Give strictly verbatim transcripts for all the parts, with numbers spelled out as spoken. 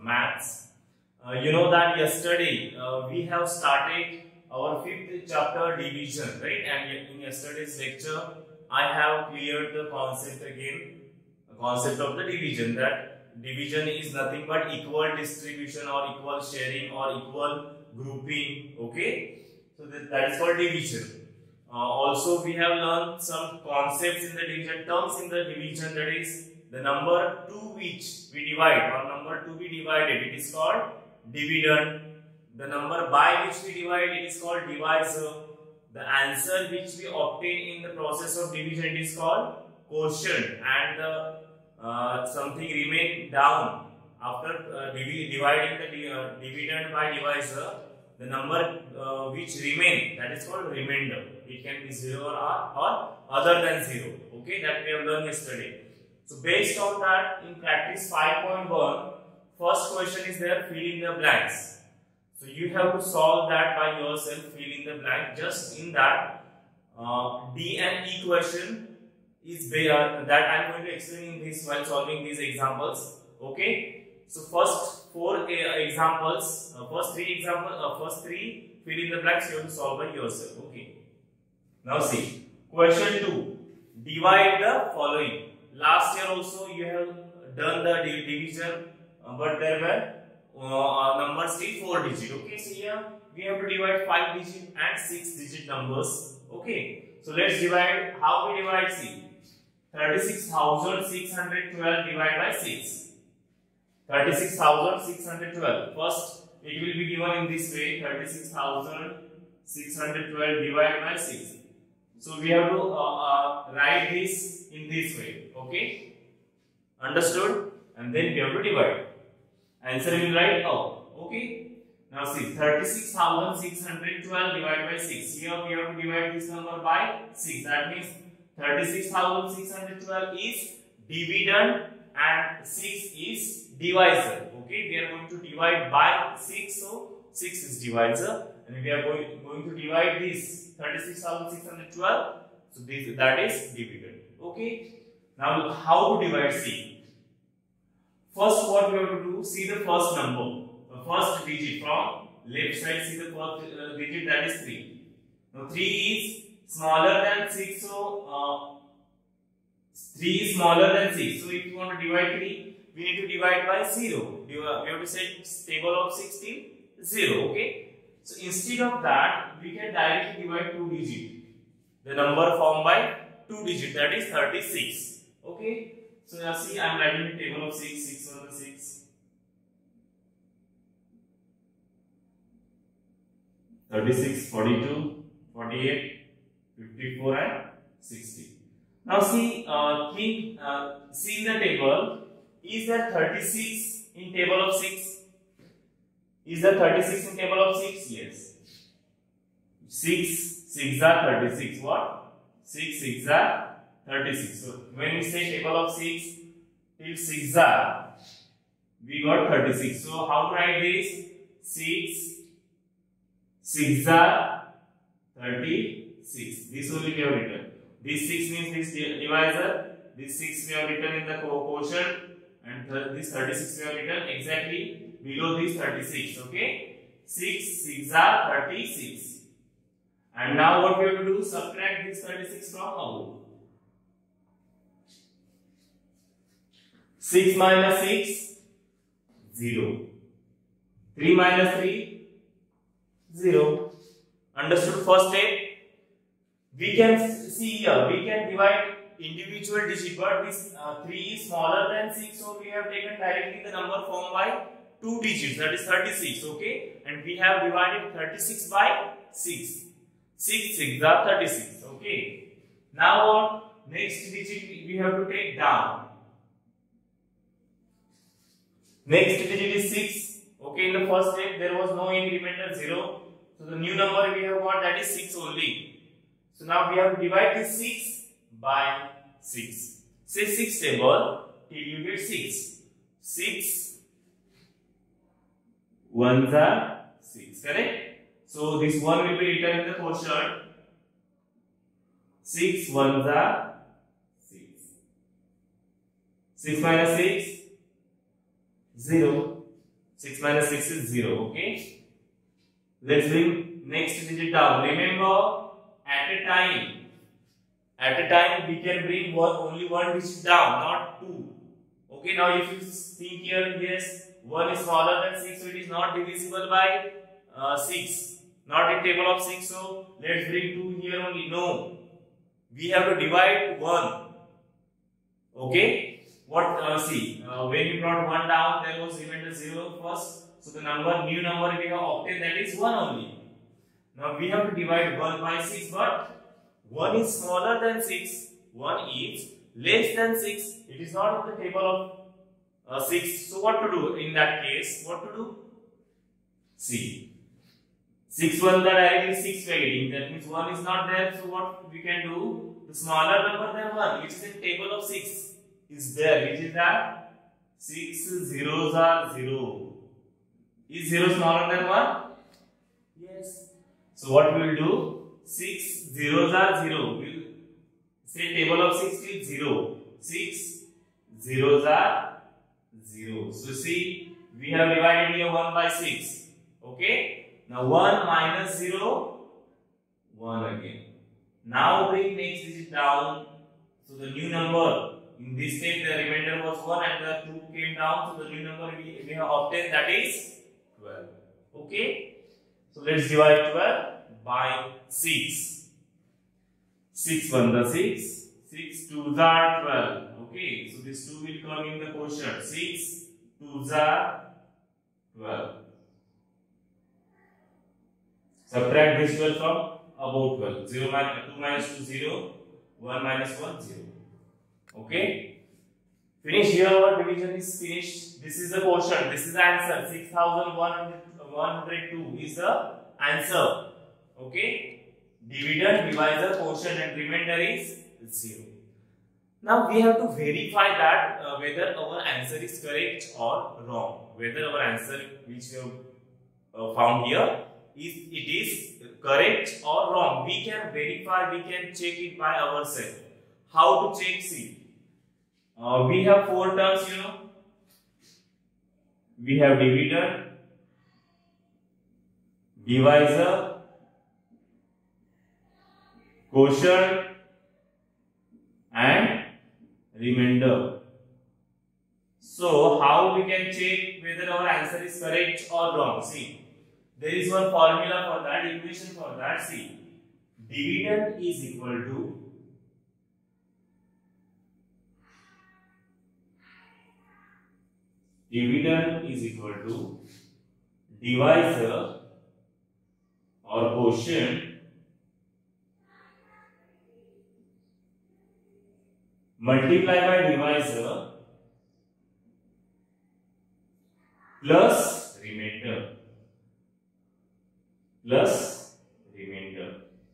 maths. Uh, you know that yesterday uh, we have started our fifth chapter, division, right? And in yesterday's lecture, I have cleared the concept again, the concept of the division, that division is nothing but equal distribution or equal sharing or equal grouping, okay? So that, that is called division. Uh, also, we have learned some concepts in the division, terms in the division, that is the number to which we divide or number to be divided, it is called dividend. The number by which we divide, it is called divisor. The answer which we obtain in the process of division is called quotient, and the uh, something remain down after uh, divi dividing the uh, dividend by divisor, the number uh, which remain, that is called remainder. It can be zero or, or other than zero, okay, that we have learned yesterday. So based on that, in practice five point one, first question is there, fill in the blanks. So you have to solve that by yourself, fill in the blank. Just in that, uh, D and E question is there, that I am going to explain in this while solving these examples. Okay. So first four uh, examples, uh, first three examples, uh, first three fill in the blanks you have to solve by yourself. Okay. Now see, question two. Divide the following. Last year also you have done the division, uh, but there were Uh, numbers still four digit. Okay, so here we have to divide five digit and six digit numbers. Okay, so let's divide. How we divide? See, thirty-six thousand six hundred twelve divided by six. thirty-six thousand six hundred twelve. First, it will be given in this way: thirty-six thousand six hundred twelve divided by six. So we have to uh, uh, write this in this way. Okay, understood? And then we have to divide. Answer will write out. Okay. Now see, thirty-six thousand six hundred twelve divided by six. Here we have to divide this number by six. That means thirty-six thousand six hundred twelve is dividend and six is divisor. Okay. We are going to divide by six. So six is divisor. And we are going, going to divide this thirty-six thousand six hundred twelve. So this, that is dividend. Okay. Now how to divide? See. First, what we have to do, see the first number, the first digit from left side, see the first uh, digit, that is three. Now, three is smaller than six, so uh, three is smaller than six. So, if you want to divide three, we need to divide by zero. We have to set table of sixteen, zero, okay. So, instead of that, we can directly divide two digit. The number formed by two digit, that is thirty-six, okay. So now see, I am writing the table of six, six on the six. thirty-six, forty-two, forty-eight, fifty-four and sixty. Now see, uh, think, uh, see in the table, is there thirty-six in table of six? Is there thirty-six in table of six? Yes. six, six are thirty-six. What? six, six are thirty-six. So when we say table of six till six are, we got thirty-six. So how to write this? six, six are thirty-six. This only we have written. This six means this divisor. This six we have written in the quotient, and th this thirty-six we have written exactly below this thirty-six. Okay, six, six are thirty-six. And now what we have to do? Subtract this thirty-six from above. six minus six, zero. three minus three, zero. Understood first step? We can see here, we can divide individual digit, but this uh, three is smaller than six, so we have taken directly the number formed by two digits, that is thirty-six, okay? And we have divided thirty-six by six. six, six are thirty-six, okay? Now what? Next digit we have to take down. Next digit is six. Okay, in the first step there was no any remainder, zero. So the new number we have got, that is six only. So now we have to divide this six by six. Say six table till you get six. six ones are six, correct? So this one will be written in the quotient. six ones are six. six minus six, zero. six minus six is zero. Okay. Let's bring next digit down. Remember, at a time, at a time we can bring one, only one digit down, not two. Okay. Now, if you think here, yes, one is smaller than six, so it is not divisible by uh, six. Not in table of six. So let's bring two here only. No, we have to divide one. Okay. What? Uh, see, uh, when we brought one down, there was remainder zero first. So the number, new number we have obtained, that is one only. Now we have to divide one by six, but one is smaller than six, one is less than six. It is not in the table of uh, six. So what to do in that case? What to do? See, six one the directly six we are getting. That means one is not there. So what we can do? The smaller number than one, which is in table of six, is there. Which is that six zeros are zero. Is zero smaller than one? Yes. So what we will do? six zeros are zero. We will say table of six is zero. six zeros are zero. So see, we have divided here one by six. Okay. Now one minus zero, one again. Now bring next digit down. So the new number, in this case the remainder was one and the two came down. So the new number we, we have obtained, that is twelve. Okay. So let's divide twelve by six. six one the six. six twos are twelve. Okay. So this two will come in the quotient. six twos are twelve. Subtract this twelve from above twelve. zero minus two minus two, zero. one minus one, zero. Okay. Finish here. Our division is finished. This is the quotient. This is the answer. six thousand one hundred two is the answer. Okay. Dividend, divisor, quotient, and remainder is zero. Now we have to verify that uh, whether our answer is correct or wrong. Whether our answer which we have uh, found here is it is correct or wrong. We can verify. We can check it by ourselves. How to check? See. Uh, we have four terms, you know. We have dividend, divisor, quotient, and remainder. So, how we can check whether our answer is correct or wrong? See, there is one formula for that, equation for that. See, dividend is equal to dividend is equal to divisor or quotient multiply by divisor plus remainder plus remainder.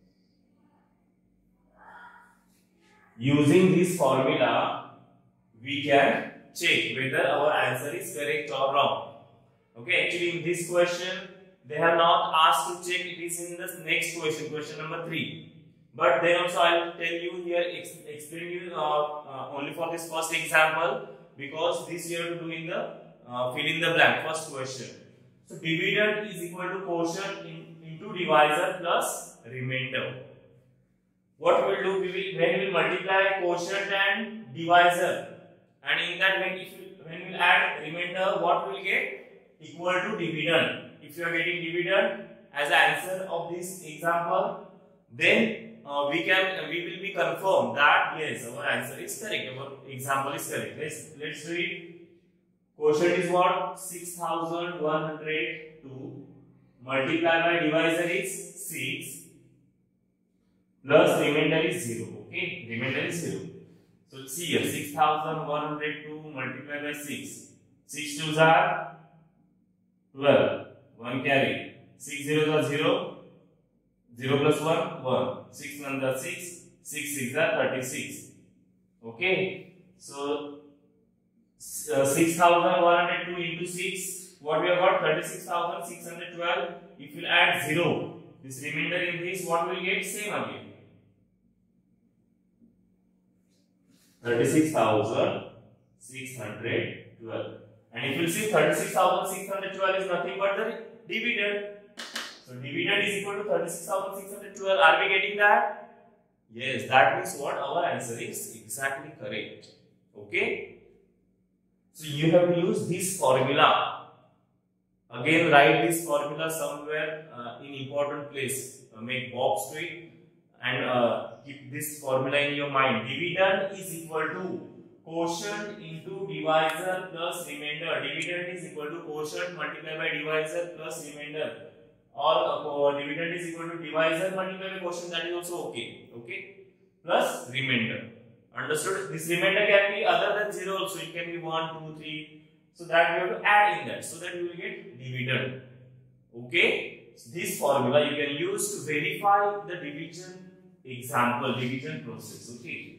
Using this formula, we can check whether our answer is correct or wrong. Okay, actually in this question they have not asked to check. It is in the next question, question number three. But then also I will tell you here, ex explain you uh, uh, only for this first example, because this you have to do in the uh, fill in the blank first question. So dividend is equal to quotient in, into divisor plus remainder. What we will do, we will, when we will multiply quotient and divisor. And in that, when if you, when we add remainder, what we will get? Equal to dividend. If you are getting dividend as an answer of this example, then uh, we can we will be confirmed that yes, our answer is correct. Our example is correct. Let's let's read. Quotient is what? six thousand one hundred two. Multiply by divisor is six. Plus remainder is zero. Okay, remainder is zero. So see here, six thousand one hundred two multiplied by six. six twos are twelve. one carry. six zeros are zero. zero plus one, one. six ones are six. six six are thirty-six. Okay. So uh, six thousand one hundred two into six. What we have got? thirty-six thousand six hundred twelve. If you add zero, this remainder in this, what will get? Same again. thirty-six thousand six hundred twelve. And if you see thirty-six thousand six hundred twelve is nothing but the dividend. So dividend is equal to thirty-six thousand six hundred twelve. Are we getting that? Yes, that means what? Our answer is exactly correct. Okay. So you have to use this formula. Again, write this formula somewhere uh, in important place. Uh, make box to it and uh, keep this formula in your mind. Dividend is equal to quotient into divisor plus remainder. Dividend is equal to quotient multiplied by divisor plus remainder. Or uh, dividend is equal to divisor multiplied by quotient. That is also okay. Okay. Plus remainder. Understood? This remainder can be other than zero also. It can be one, two, three. So that we have to add in that. So that you will get dividend. Okay. So this formula you can use to verify the division example, division process. Okay.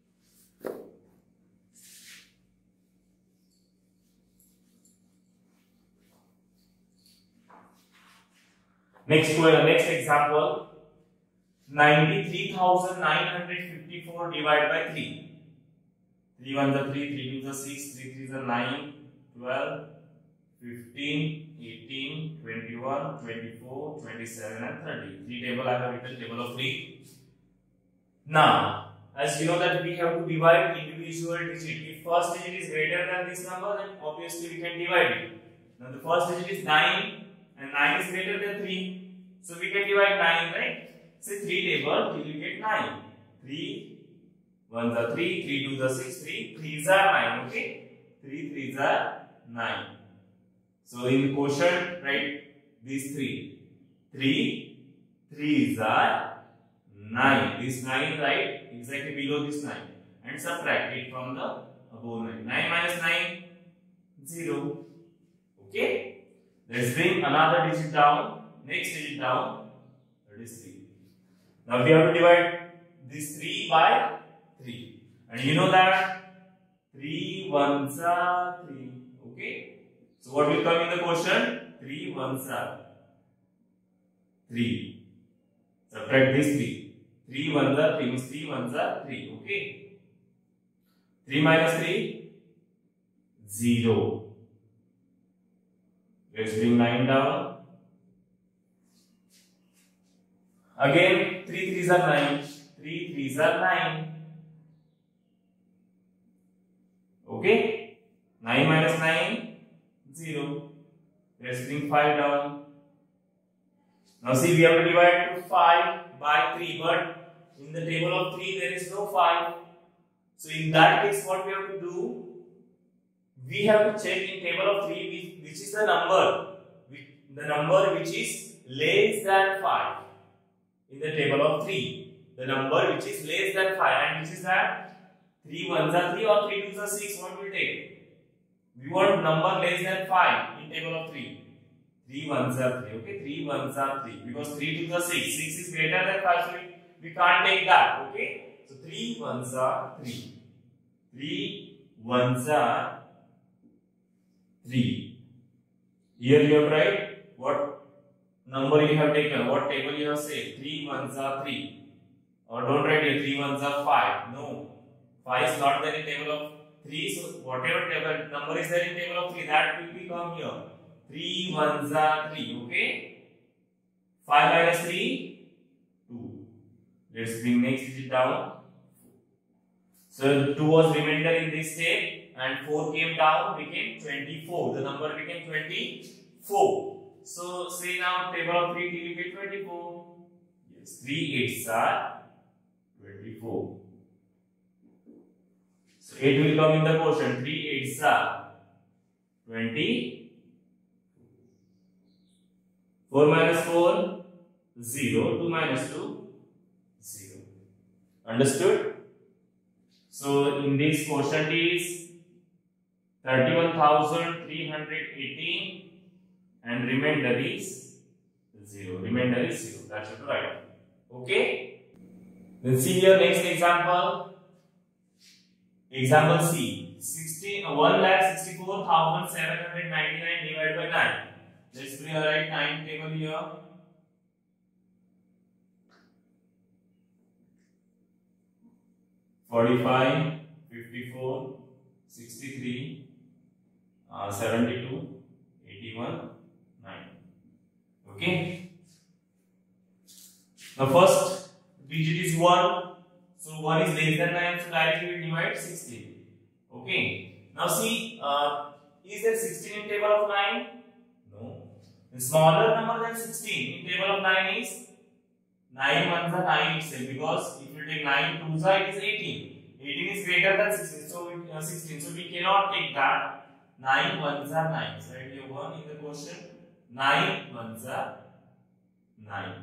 Next question, next example. ninety-three thousand nine hundred fifty-four divided by three. three ones are three, three twos are six, three threes are nine, twelve, fifteen, eighteen, twenty-one, twenty-four, twenty-seven and thirty. Three table I have written, table of three. Now, as you know that we have to divide individual digit. If first digit is greater than this number, then obviously we can divide it. Now the first digit is nine and nine is greater than three. So we can divide nine, right? Say three table, you will get nine. three, ones are three, three twos are six, three threes are nine, okay? three threes are nine. So in quotient, write these three. three threes are nine. This nine, right? Exactly below this nine. And subtract it from the above nine. nine minus nine, zero. Okay? Let's bring another digit down. Next digit down, that is three. Now we have to divide this three by three. And you know that three ones are three. Okay? So what will come in the quotient? three ones are three. Subtract this three. three ones are three means three ones are three. Okay? three minus three, zero. Let's bring nine down. Again, three threes are nine. three threes are nine. Okay? nine minus nine, zero. Let's bring five down. Now see, we have to divide to five by three, but in the table of three there is no five. So in that case, what we have to do? We have to check in table of three which, which is the number, the number which is less than five. In the table of three, the number which is less than five, and which is that three ones are three or three twos are six. What will take? We want number less than five in table of three. three ones are three. Okay, three ones are three because three twos are six. six is greater than five, so we, we can't take that. Okay, so three ones are three. three ones are three. Here you have write what number you have taken, what table you have saved. three ones are three. Or don't write here three ones are five. No. five is not there in table of three. So whatever table number is there in table of three, that will become here. three ones are three. Okay. five minus three, two. Let's bring next digit down. So two was remainder in this step and four came down, became twenty-four. The number became twenty-four. So say now table of three till you get twenty-four. Yes, three eights are twenty-four. So eight will come in the quotient. three eights are twenty. four minus four, zero. two minus two, zero. Understood? So in this quotient is thirty-one thousand three hundred eighteen. And remainder is zero. Remainder is zero. That's what right. Okay. Then see here next example. Example C. Sixty one lakh sixty four thousand seven hundred ninety nine divided by nine. Let's bring a right nine table here. Forty five, fifty four, sixty three. uh, seventy-two, eighty-one, nine. Okay. The first digit is one. So one is less than nine, so directly we divide sixteen. Okay. Now see, uh, is there sixteen in table of nine? No. The smaller number than sixteen in table of nine is nine ones are nine itself, because if you take nine twos are, it is eighteen. eighteen is greater than sixteen, so we, uh, sixteen. So we cannot take that. nine ones are nine. So write here one in the question. nine ones are nine.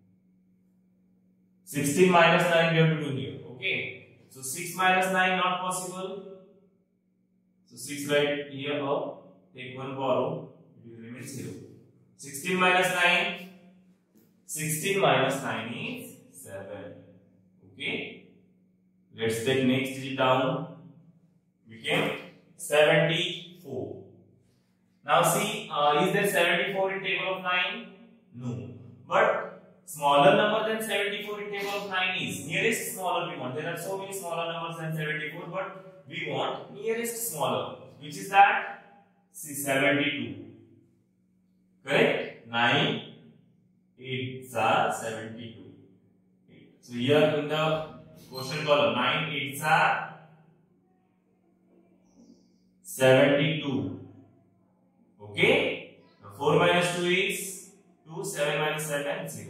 sixteen minus nine we have to do here. Okay. So six minus nine not possible. So six right here or take one borrow. It will remain zero. sixteen minus nine. sixteen minus nine is seven. Okay. Let's take next digit down. Became seventy-four. Now see, uh, is there seventy-four in table of nine? No. But smaller number than seventy-four in table of nine is nearest smaller we want. There are so many smaller numbers than seventy-four, but we want nearest smaller, which is that see seventy-two. Correct? nine eights are seventy-two. So here in the question column, nine eights are seventy-two. Okay? Now four minus two is two, seven minus seven, zero.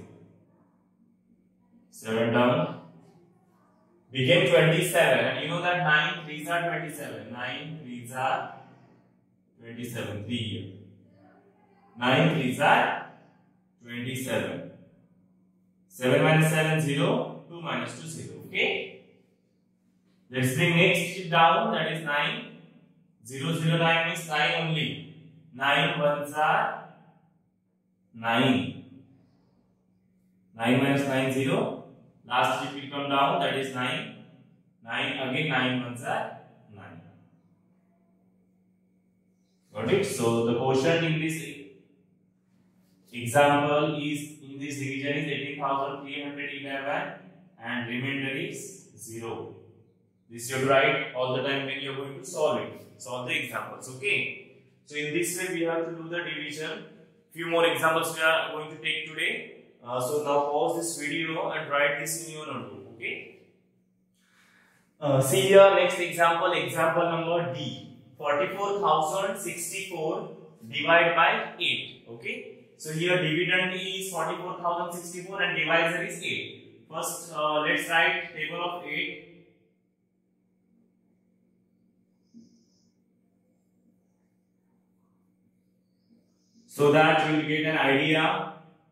seven down. Became twenty-seven. And you know that nine threes are twenty-seven. nine threes are twenty-seven. three here. nine threes are twenty-seven. seven minus seven, zero. two minus two, zero. Okay? Let's bring next digit down. That is nine. zero, zero, nine means nine only. nine ones are nine. nine minus nine, zero. Last digit will come down. That is nine. nine again, nine ones are nine. Got it? So the quotient in this example is, in this division is eighteen thousand three hundred eleven and remainder is zero. This you have to write all the time when you are going to solve it. Solve the examples. Okay. So in this way we have to do the division. Few more examples we are going to take today. Uh, so now pause this video and write this in your notebook. Okay. Uh, see here next example. Example number D. forty-four thousand sixty-four divided by eight. Okay. So here dividend is forty-four thousand sixty-four and divisor is eight. First uh, let's write table of eight. So that you will get an idea.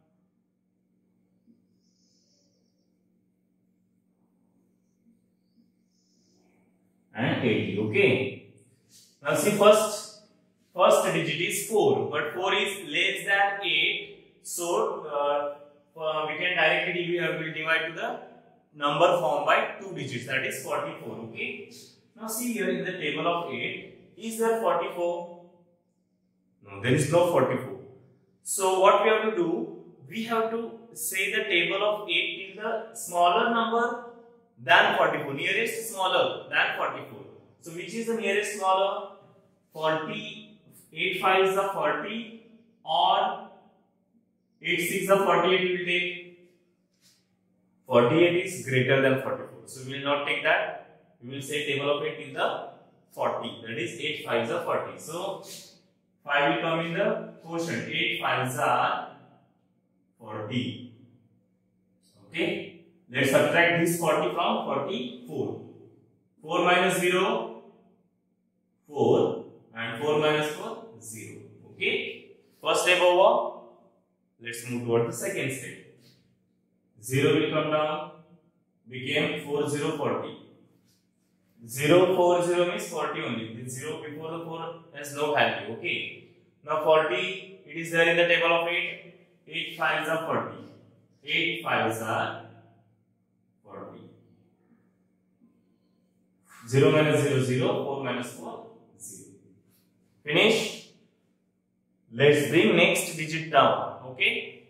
And eighty. Okay. Now see, first first digit is four, but four is less than eight. So uh, uh, we can directly divide, will divide to the number formed by two digits, that is forty-four. Okay. Now see here in the table of eight, is there forty-four? No, there is no forty-four. So what we have to do, we have to say the table of eight till the smaller number than forty-four, nearest smaller than forty-four. So which is the nearest smaller? forty, eight fives are forty, or eight six are forty-eight we will take. forty-eight is greater than forty-four. So we will not take that. We will say table of eight in the forty. That is eight fives are forty. So five will come in the quotient. eight fives are forty. Okay. Let's subtract this forty from forty-four. four minus zero, four. And four minus four, zero. Okay. First step over. Let's move toward the second step. zero will come down. Became four, zero, forty. zero, four, zero means forty only. The zero before the four has no value. Okay. Now forty, it is there in the table of eight. eight fives are forty. eight fives are forty. zero minus zero, zero. four minus four, zero. Finish. Let's bring next digit down. Okay.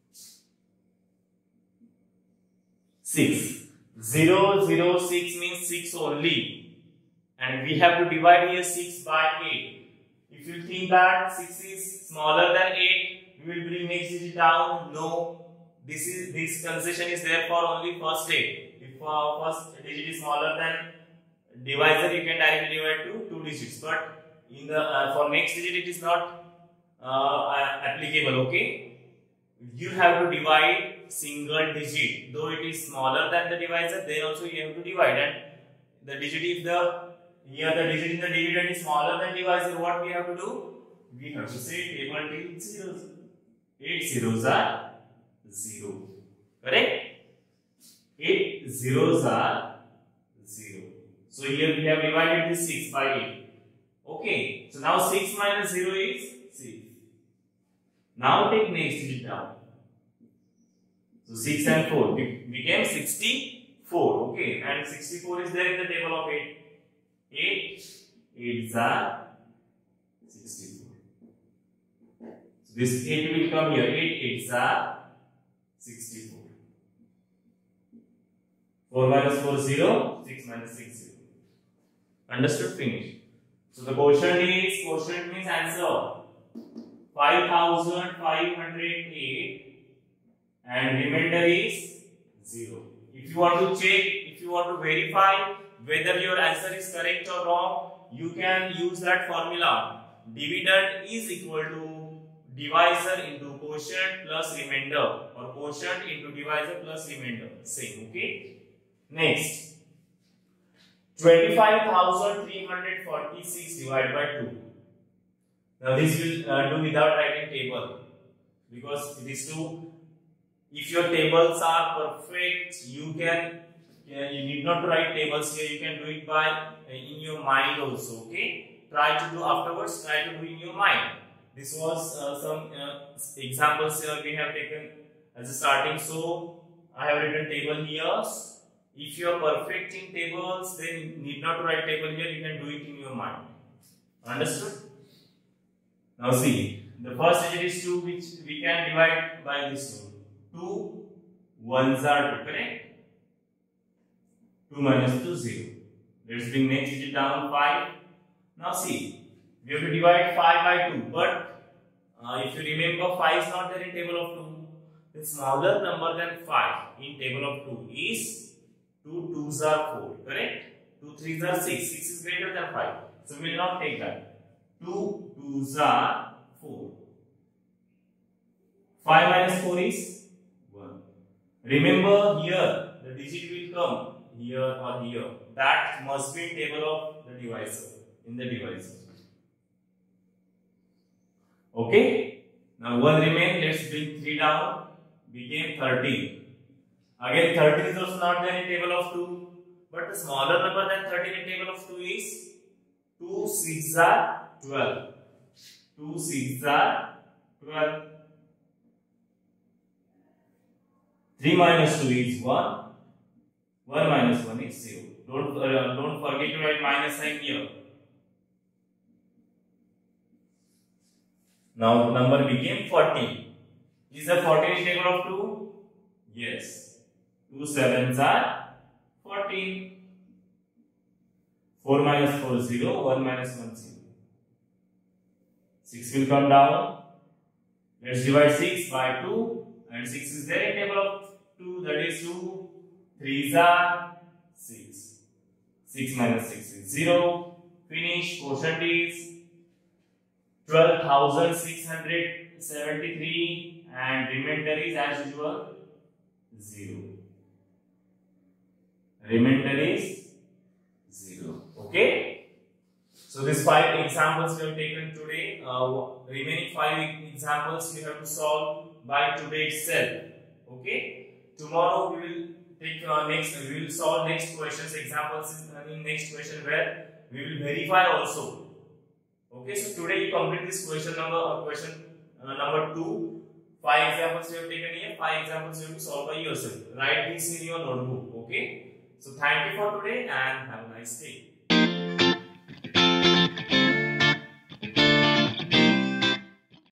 six. zero, zero, six means six only. And we have to divide here six by eight. If If you think that six is smaller than eight, we will bring next digit down. No, this is this concession is there for only first eight. If uh, first digit is smaller than divisor, you can directly divide to two digits. But in the uh, for next digit, it is not uh, applicable. Okay, you have to divide single digit. Though it is smaller than the divisor, then also you have to divide. And the digit, if the here the digit in the dividend is smaller than divisor, what we have to do? We have to say table till zeros. Eight zeros are zero. Correct? Eight zeros are zero. So here we have divided this six by eight. Okay. So now six minus zero is six. Now take next digit down. So six and four became sixty-four. Okay. And sixty-four is there in the table of eight. eight eights are sixty-four. So this eight will come here. eight eights are sixty-four. four minus four, zero. six minus six, zero. Understood? Finish. So the quotient is, quotient means answer. five thousand five hundred eight and remainder is zero. If you want to check, if you want to verify whether your answer is correct or wrong, you can use that formula. Dividend is equal to divisor into quotient plus remainder, or quotient into divisor plus remainder. Same, okay? Next, twenty-five thousand three hundred forty-six divided by two. Now this will uh, do without writing table, because these two, if your tables are perfect, you can Yeah, you need not write tables here. You can do it by uh, in your mind also. Okay, try to do afterwards. Try to do in your mind. This was uh, some uh, examples here we have taken as a starting. So I have written table here. If you are perfect in tables, then you need not write table here. You can do it in your mind. Understood? Now see, the first digit is two, which we can divide by this two. Two ones are two, correct? two minus two, zero. Let's bring next digit down, five. Now see, we have to divide five by two. But uh, if you remember, five is not there in table of two. The smaller number than five in table of two is two twos are four. Correct? two threes are six. six is greater than five. So we will not take that. two twos are four. five minus four is one. Remember, here the digit will come here or here. That must be in table of the divisor, in the divisor. Okay. Now one remain. Let's bring three down. Became thirteen. Again, thirteen is also not there in table of two. But the smaller number than thirteen in table of two is two sixes are twelve. two sixes are twelve. three minus two is one. one minus one is zero. Don't, uh, don't forget to write minus sign here. Now number became fourteen. Is the fourteen in table of two? Yes. two sevens are fourteen. four minus four, zero. one minus one, zero. six will come down. Let's divide six by two. And six is there in table of two. That is two. threes are six. six minus six is zero. Finish. Quotient is twelve thousand six hundred seventy-three and remainder is as usual zero. Remainder is zero. Okay. So these five examples we have taken today. Uh, remaining five examples we have to solve by today itself. Okay. Tomorrow we will take uh, next. We will solve next questions, examples in, uh, in next question where we will verify also. Okay. So today you complete this question number. Uh, question uh, number two. Five examples we have taken here. Five examples you have to solve by yourself. Write this in your notebook. Okay. So thank you for today and have a nice day.